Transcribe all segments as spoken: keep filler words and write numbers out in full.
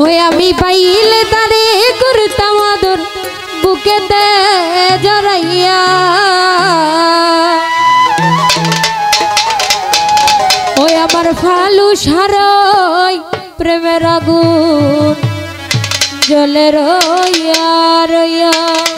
ওই আমি পাইলে তারে করতাম আদর বুকেতে জড়াইয়া ওই আমার ফালু সারই প্রেমের আগুন জ্বলে রইয়া রইয়া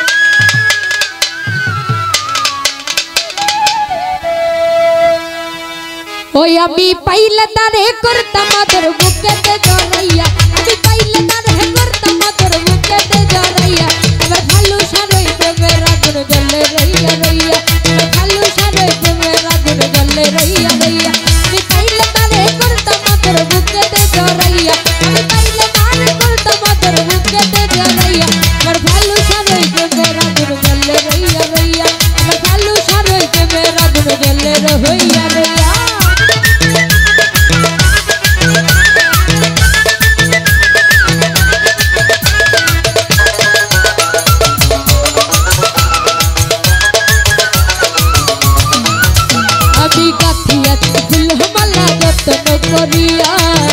ওই আমি পাইলে তারে করতাম আদর বুকেতে জড়াইয়া আমি পাইলে তারে করতাম আদর বুকেতে জড়াইয়া আমার ভালো সারই প্রেমের আগুন জ্বলে রইয়া রইয়া আমার ভালো সারই প্রেমের আগুন জ্বলে রইয়া রইয়া আমি পাইলে তারে করতাম আদর বুকেতে জড়াইয়া আমি পাইলে তারে করতাম আদর বুকেতে জড়াইয়া আমার ভালো সারই প্রেমের আগুন জ্বলে রইয়া রইয়া আমার ভালো সারই প্রেমের আগুন জ্বলে রইয়া রইয়া করিয়া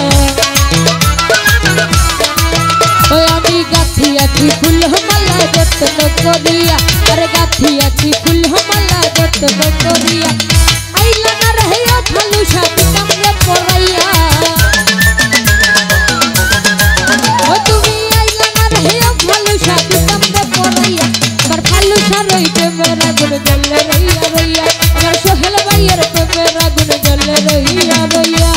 ওই আমি গাথি আছি ফুল মালা যত্ন করিয়া আরে গাথি আছি ফুল মালা যত্ন করিয়া আইলা না রহিয়া ভালো সাথে কামড়ে পড়াইয়া ও তুমি আইলা না রহিয়া ভালো সাথে কামড়ে পড়াইয়া আমার ভালো সারই প্রেমের আগুন জ্বলে রইয়া রইয়া আমার সোহেল ভাইয়ের প্রেমের আগুন জ্বলে রইয়া রইয়া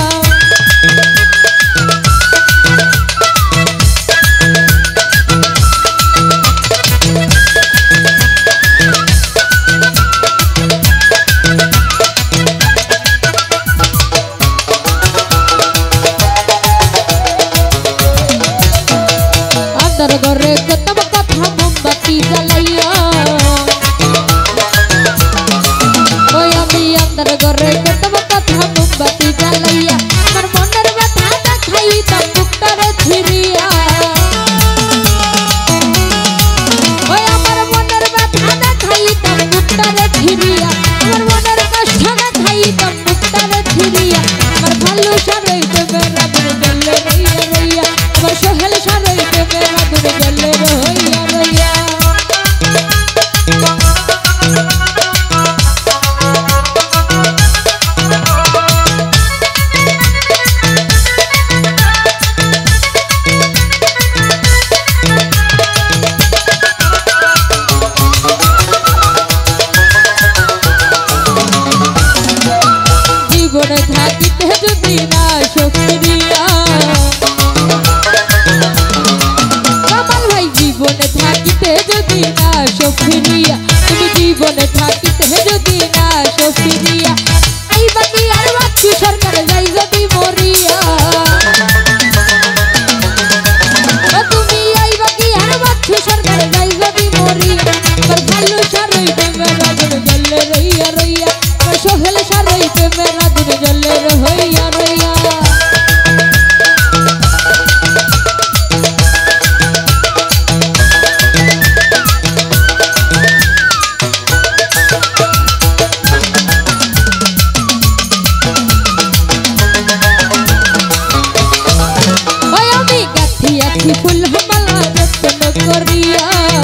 ঘরে কতম কথা মোমবাতি জ্বালাইয়া ওই আমি আন্দার ঘরে কতম কথা মোমবাতি জ্বালাইয়া আমার মনের ব্যথা দেখাইতাম বুকটারে ছিড়িয়া ওই আমার মনের ব্যথা দেখাইতাম বুকটারে ছিড়িয়া আমার মনের কষ্ট দেখাইতাম বুকটারে ছিড়িয়া আমার ভালো সারই প্রেমের আগুন জ্বলে রইয়া রইয়া আমার সোহেল সারই প্রেমের আগুন জ্বলে রইয়া রইয়া জীবনে থাকিতে যদি না শক্তিয়া কামাল ভাই জীবনে থাকিতে যদি না শক্তিয়া তুমি জীবনে থাকিতে যদি না শক্তিয়া এই বাকি আর বাচ্চু সরকার যাই যদি মরিয়া তুমি এই বাকি আর বাচ্চু সরকার যাই যদি মরিয়া আমার ভালো সারই প্রেমের আগুন জ্বলে রইয়া রইয়া আমার সোহেল সারই প্রেমের আগুন জ্বলে রইয়া রইয়া ফুল মালা যত্ন করিয়া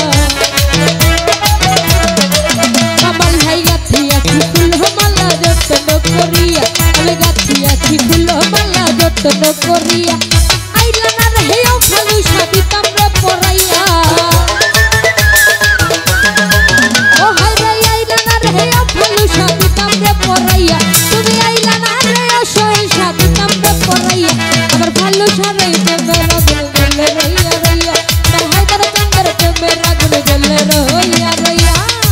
কামাল ভাই গাথি আছি ফুল মালা যত্ন করিয়া আমি গাথি আছি ফুল মালা যত্ন করিয়া আইলা না রহিয়া ভালো সাথী কামড়ে পড়াইয়া ও হাই রে আইলা না রহিয়া ভালো সাথী কামড়ে পড়াইয়া তুমি আইলা না রহিয়া সোহেল সাথী কামড়ে পড়াইয়া আমার ভালো সারই প্রেমের আগুন জ্বলে রইয়া রইয়া আমার হায়দার চন্দ্র প্রেমের আগুন জ্বলে রইয়া রইয়া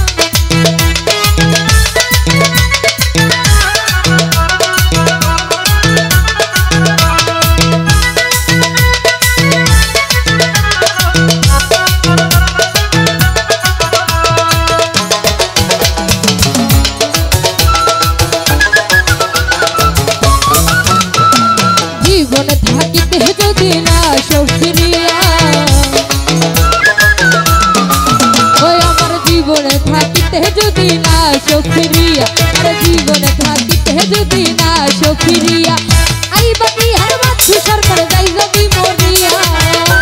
জীবনে থাকিতে যদি না শক্তিয়া ওই আমার জীবনে থাকিতে যদি না শক্তিয়া আর জীবনে থাকিতে যদি না শক্তিয়া আই বাকি আর বাচ্চু সরকার যাই যদি মরিয়া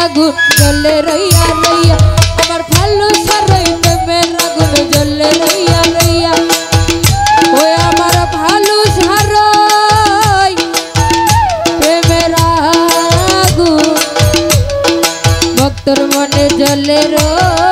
আগুন জ্বলে রইয়া রইয়া আমার ভালো সারই প্রেমের আগুন জ্বলে রইয়া রইয়া ওই আমার ভালো সারই প্রেমের আগুন ভক্তর মনে জ্বলে রইয়া